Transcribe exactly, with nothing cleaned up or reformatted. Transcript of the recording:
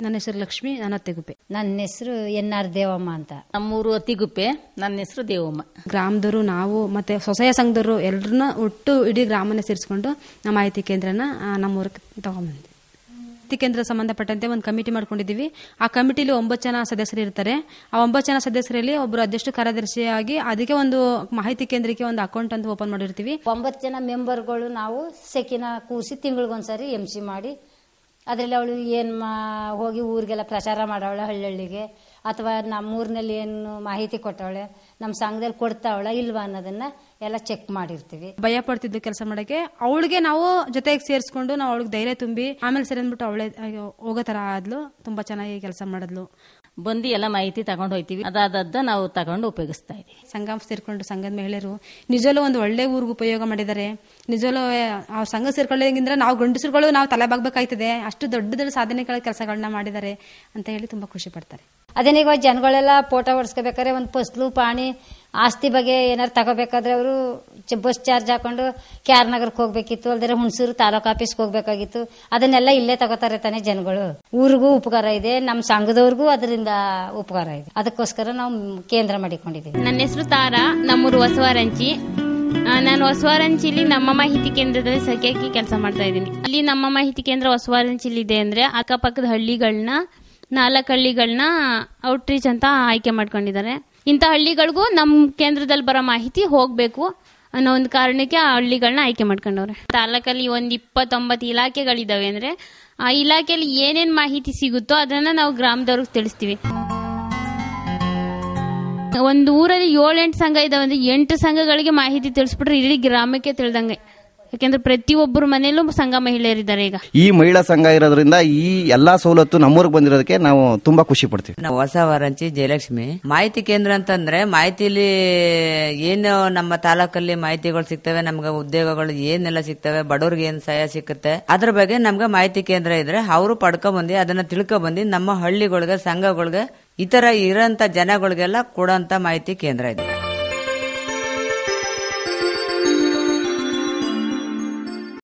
ನನ್ನ ಹೆಸರು ಲಕ್ಷ್ಮಿ, ನಾನು ಅತ್ತಿಗುಪ್ಪೆ. ನನ್ನ ಹೆಸರು ಎನ್ ಆರ್ ದೇವಮ್ಮ ಅಂತ. ನಮ್ಮೂರು ಅತ್ತಿಗುಪ್ಪೆ, ನನ್ನ ಹೆಸರು ದೇವಮ್ಮ. ಗ್ರಾಮದವರು ನಾವು ಮತ್ತೆ ಸ್ವಸಹಾಯ ಸಂಘದವರು ಎಲ್ಲರನ್ನ ಒಟ್ಟು ಇಡೀ ಗ್ರಾಮನ ಸೇರಿಸ್ಕೊಂಡು ನಮ್ಮ ಮಾಹಿತಿ ಕೇಂದ್ರನ ನಮ್ಮೂರಿಗೆ ತಗೊಂಡ್ಬಂದ್ವಿ. ಮಾಹಿತಿ ಕೇಂದ್ರ ಸಂಬಂಧಪಟ್ಟಂತೆ ಒಂದು ಕಮಿಟಿ ಮಾಡ್ಕೊಂಡಿದ್ದೀವಿ. ಆ ಕಮಿಟಿಲಿ ಒಂಬತ್ತು ಜನ ಸದಸ್ಯರು ಇರ್ತಾರೆ. ಆ ಒಂಬತ್ತು ಜನ ಸದಸ್ಯರಲ್ಲಿ ಒಬ್ಬರು ಅಧ್ಯಕ್ಷ ಕಾರ್ಯದರ್ಶಿಯಾಗಿ ಅದಕ್ಕೆ ಒಂದು ಮಾಹಿತಿ ಕೇಂದ್ರಕ್ಕೆ ಒಂದು ಅಕೌಂಟ್ ಅಂತ ಓಪನ್ ಮಾಡಿರ್ತೀವಿ. ಒಂಬತ್ತು ಜನ ಮೆಂಬರ್ಗಳು ನಾವು ಸೆಕಿನ ಕೂರಿಸಿ ತಿಂಗಳಿಗೊಂದ್ಸರಿ ಎಂ ಸಿ ಮಾಡಿ ಅದರಲ್ಲಿ ಅವಳು ಏನು ಮಾ ಹೋಗಿ ಊರಿಗೆಲ್ಲ ಪ್ರಚಾರ ಮಾಡವಳೆ, ಹಳ್ಳಿಗೆ ಅಥವಾ ನಮ್ಮೂರಿನಲ್ಲಿ ಏನು ಮಾಹಿತಿ ಕೊಟ್ಟವಳೆ, ನಮ್ಮ ಸಂಘದಲ್ಲಿ ಕೊಡ್ತಾವಳ ಇಲ್ವಾ ಅನ್ನೋದನ್ನ ಎಲ್ಲ ಚೆಕ್ ಮಾಡಿರ್ತೀವಿ. ಭಯ ಪಡ್ತಿದ್ದು ಕೆಲಸ ಮಾಡಕ್ಕೆ ಅವಳಿಗೆ ನಾವು ಜೊತೆಗೆ ಸೇರಿಸ್ಕೊಂಡು ನಾವು ಅವಳಿಗೆ ಧೈರ್ಯ ತುಂಬಿ ಆಮೇಲೆ ಸರಿ ಅಂದ್ಬಿಟ್ಟು ಅವಳೆ ಹೋಗೋ ತರ ಆದ್ಲು. ತುಂಬಾ ಚೆನ್ನಾಗಿ ಕೆಲಸ ಮಾಡಿದ್ಲು. ಬಂದು ಎಲ್ಲ ಮಾಹಿತಿ ತಗೊಂಡು ಹೋಗ್ತೀವಿ. ಅದಾದ ನಾವು ತಗೊಂಡು ಉಪಯೋಗಿಸ್ತಾ ಇದೀವಿ. ಸಂಘ ಸೇರ್ಕೊಂಡು ಸಂಘದ ಮಹಿಳೆಯರು ನಿಜವಲ್ಲೂ ಒಂದು ಒಳ್ಳೆ ಊರಿಗೆ ಉಪಯೋಗ ಮಾಡಿದ್ದಾರೆ. ನಿಜವಲ್ಲೂ ಆ ಸಂಘ ಸೇರ್ಕೊಳ್ಳೋದ್ರಿಂದ ನಾವು ಗಂಡಸರುಗಳು ನಾವು ತಲೆ ಬಾಗ್ಬೇಕಾಯ್ತದೆ, ಅಷ್ಟು ದೊಡ್ಡ ದೊಡ್ಡ ಸಾಧನೆಗಳ ಕೆಲಸಗಳನ್ನ ಮಾಡಿದ್ದಾರೆ ಅಂತ ಹೇಳಿ ತುಂಬಾ ಖುಷಿ ಪಡ್ತಾರೆ. ಅದೇನೇ ಇವಾಗ ಜನಗಳೆಲ್ಲ ಫೋಟೋ ಹೊಡ್ಸ್ಕೋಬೇಕಾದ್ರೆ ಒಂದು ಫಸ್ಲು ಪಾಣಿ ಆಸ್ತಿ ಬಗ್ಗೆ ಏನಾರು ತಗೋಬೇಕಾದ್ರೆ ಅವರು ಬಸ್ ಚಾರ್ಜ್ ಹಾಕೊಂಡು ಕೆ ಆರ್ ನಗರಕ್ಕೆ ಹೋಗ್ಬೇಕಿತ್ತು, ಅಲ್ದರೆ ಹುಣಸೂರು ತಾಲೂಕು ಆಫೀಸ್ಗೆ ಹೋಗ್ಬೇಕಾಗಿತ್ತು. ಅದನ್ನೆಲ್ಲ ಇಲ್ಲೇ ತಗೋತಾರೆ ತಾನೆ ಜನಗಳು. ಊರಿಗೂ ಉಪಕಾರ ಇದೆ, ನಮ್ಮ ಸಂಘದವ್ರಿಗೂ ಅದರಿಂದ ಉಪಕಾರ ಇದೆ. ಅದಕ್ಕೋಸ್ಕರ ನಾವು ಕೇಂದ್ರ ಮಾಡಿಕೊಂಡಿದ್ದೀವಿ. ನನ್ನ ಹೆಸರು ತಾರಾ, ನಮ್ಮೂರು ಹೊಸವಾರಂಚಿ. ನಾನು ಹೊಸವಾರಂಚಿಲಿ ನಮ್ಮ ಮಾಹಿತಿ ಕೇಂದ್ರದಲ್ಲಿ ಸಖಿಯಾಗಿ ಕೆಲಸ ಮಾಡ್ತಾ ಇದ್ದೀನಿ. ಅಲ್ಲಿ ನಮ್ಮ ಮಾಹಿತಿ ಕೇಂದ್ರ ಹೊಸವಾರಂಚಿಲಿ ಇದೆ ಅಂದ್ರೆ ಅಕ್ಕಪಕ್ಕದ ಹಳ್ಳಿಗಳನ್ನ ನಾಲ್ಕು ಹಳ್ಳಿಗಳನ್ನ ಔಟ್ರೀಚ್ ಅಂತ ಆಯ್ಕೆ ಮಾಡ್ಕೊಂಡಿದ್ದಾರೆ. ಇಂಥ ಹಳ್ಳಿಗಳಿಗೂ ನಮ್ಮ ಕೇಂದ್ರದಲ್ಲಿ ಬರೋ ಮಾಹಿತಿ ಹೋಗ್ಬೇಕು ಅನ್ನೋ ಒಂದು ಕಾರಣಕ್ಕೆ ಆ ಹಳ್ಳಿಗಳನ್ನ ಆಯ್ಕೆ ಮಾಡ್ಕೊಂಡವ್ರೆ. ತಾಲೂಕಲ್ಲಿ ಒಂದ್ ಇಪ್ಪತ್ತೊಂಬತ್ತು ಇಲಾಖೆಗಳಿದಾವೆ ಅಂದ್ರೆ ಆ ಇಲಾಖೆಯಲ್ಲಿ ಏನೇನ್ ಮಾಹಿತಿ ಸಿಗುತ್ತೋ ಅದನ್ನ ನಾವು ಗ್ರಾಮದವ್ರಿಗೆ ತಿಳಿಸ್ತೀವಿ. ಒಂದು ಊರಲ್ಲಿ ಏಳೆಂಟು ಸಂಘ ಇದಾವೆ ಅಂದ್ರೆ ಎಂಟು ಸಂಘಗಳಿಗೆ ಮಾಹಿತಿ ತಿಳಿಸ್ಬಿಟ್ರೆ ಇಡೀ ಗ್ರಾಮಕ್ಕೆ ತಿಳಿದಂಗೆ. ಯಾಕೆಂದ್ರೆ ಪ್ರತಿಯೊಬ್ಬರ ಮನೆಯಲ್ಲೂ ಸಂಘ ಮಹಿಳೆಯರಿದ್ದಾರೆ. ಈಗ ಈ ಮಹಿಳಾ ಸಂಘ ಇರೋದ್ರಿಂದ ಈ ಎಲ್ಲಾ ಸವಲತ್ತು ನಮ್ಮೂರಿಗೆ ಬಂದಿರೋದಕ್ಕೆ ನಾವು ತುಂಬಾ ಖುಷಿ ಪಡ್ತೀವಿ. ನಾವು ಹೊಸವಾರಂಚಿ ಜಯಲಕ್ಷ್ಮಿ. ಮಾಹಿತಿ ಕೇಂದ್ರ ಅಂತಂದ್ರೆ ಮಾಹಿತಿಲಿ ಏನು ನಮ್ಮ ತಾಲೂಕಲ್ಲಿ ಮಾಹಿತಿಗಳು ಸಿಗ್ತವೆ, ನಮ್ಗೆ ಉದ್ಯೋಗಗಳು ಏನೆಲ್ಲ ಸಿಗ್ತವೆ, ಬಡವ್ರಿಗೆ ಏನ್ ಸಹಾಯ ಸಿಕ್ಕುತ್ತೆ ಅದ್ರ ಬಗ್ಗೆ ನಮ್ಗೆ ಮಾಹಿತಿ ಕೇಂದ್ರ ಇದ್ರೆ ಅವರು ಪಡ್ಕೊಂಡ್ಬಂದು ಅದನ್ನ ತಿಳ್ಕೊಂಡ್ಬಂದು ನಮ್ಮ ಹಳ್ಳಿಗಳಿಗೆ ಸಂಘಗಳಿಗೆ ಈ ತರ ಇರೋಂತ ಜನಗಳಿಗೆಲ್ಲ ಕೊಡೋಂತ ಮಾಹಿತಿ ಕೇಂದ್ರ ಇದೆ.